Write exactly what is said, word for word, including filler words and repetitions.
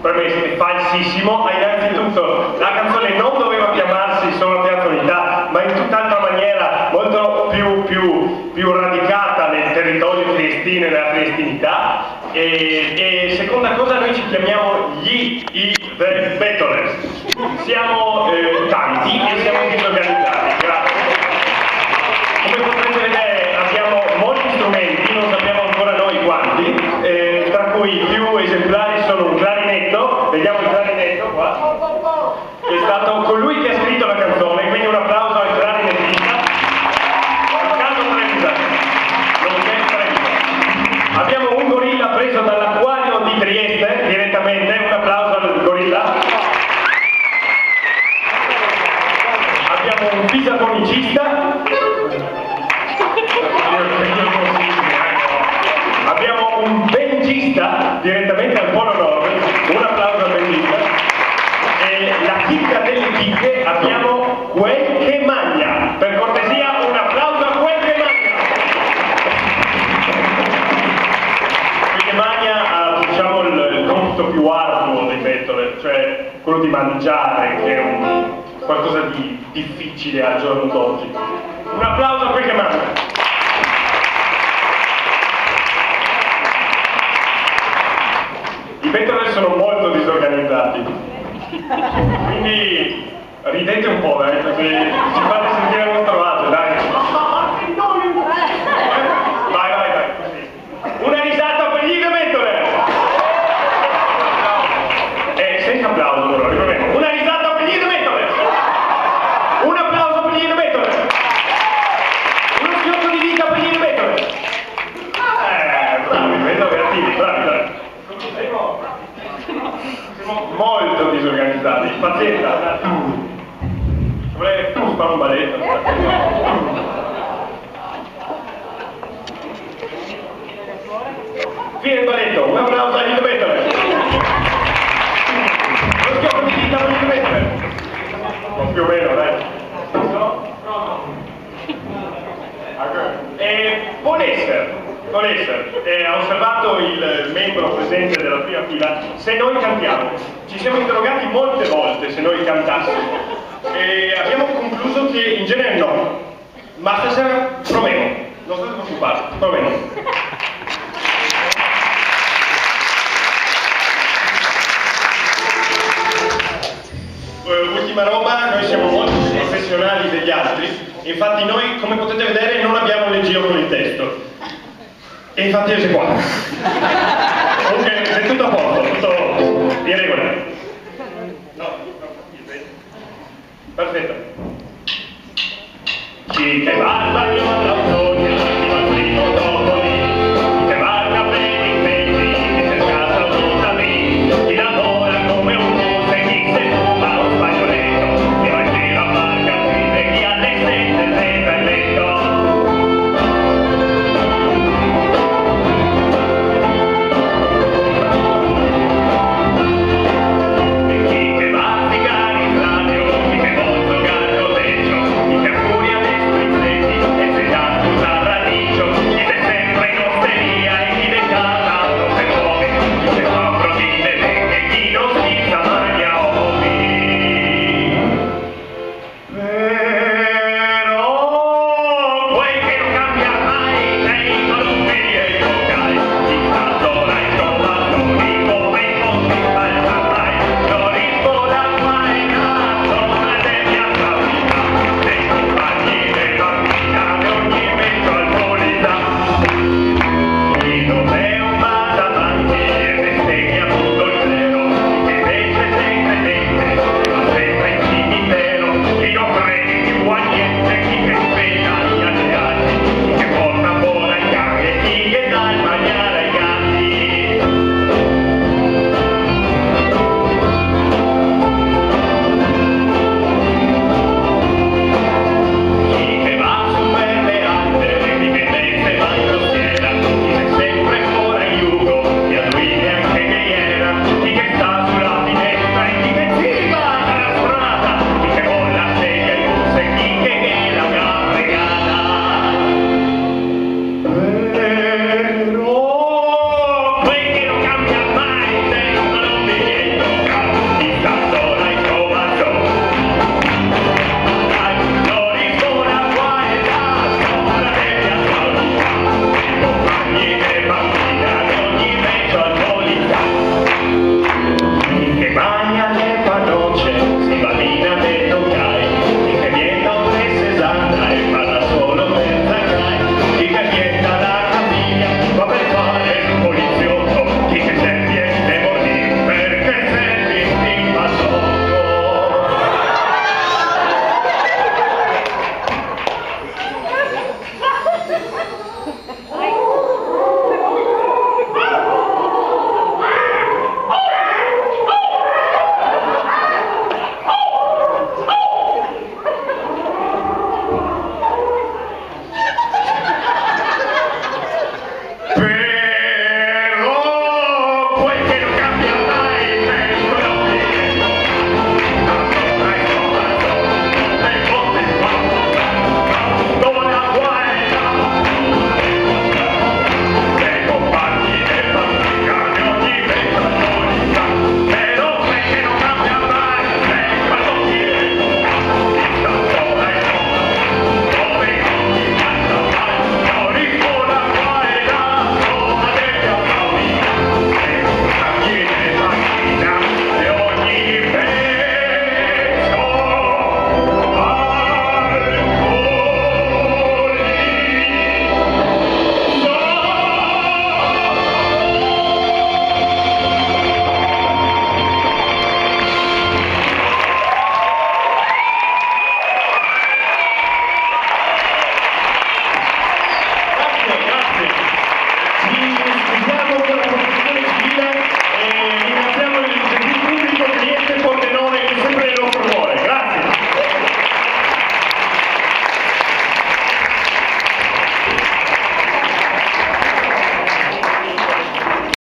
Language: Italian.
premesso, è falsissimo. Innanzitutto la canzone non doveva chiamarsi solo Piazza Unità, ma in tutt'altra maniera, molto più, più, più radicata nel territorio triestino e nella triestinità. E, e seconda cosa, noi ci chiamiamo gli i The Battlers. Siamo eh, tanti e siamo disorganizzati. Grazie. Come potrete vedere abbiamo molti strumenti, non sappiamo ancora noi quanti, eh, tra cui i più esemplari sono un clarinetto, vediamo il clarinetto qua, è stato colui che ha scritto la canzone, quindi un applauso al clarinettista, Riccardo Trenta, nonché Trenta. Abbiamo un gorilla preso dall'acquario di Trieste, direttamente, un applauso al gorilla. Abbiamo un fisafonicista. Abbiamo un bengista direttamente al Polo Nord, un applauso al bengista. E la chicca delle chicche abbiamo quel che magna. Per cortesia un applauso a quel che magna. Quel che magna ha, diciamo, il, il compito più arduo dei Battler, cioè quello di mangiare, che è un, qualcosa di difficile al giorno d'oggi. Un applauso a quel che magna. I Battler sono molto disorganizzati, quindi ridete un po', dai, così ci fate sentire a vostro agio, dai. Vai, vai, vai, così. Una risata per gli The Battler! Eh, senza applauso, però, riproviamo. Una risata per gli The Battler! Un applauso per gli The Battler! Uno schiocco di dita per gli The Battler! Eh, bravi, vedo creativi, bravi, bravi. Siamo molto disorganizzati, pazienza. Se volete fare un balletto. Fine il balletto, un applauso agli The Battler. Lo schiocco di dita per gli The Battler. Non più o meno, dai. E può essere. Eh, ha osservato il membro presente della prima fila se noi cantiamo. Ci siamo interrogati molte volte se noi cantassimo e abbiamo concluso che in genere no, ma stasera proviamo, non state preoccupati, proviamo. Uh, ultima roba, noi siamo molto più professionali degli altri, infatti noi, come potete vedere, non abbiamo le giro con il testo. E infatti io sei qua.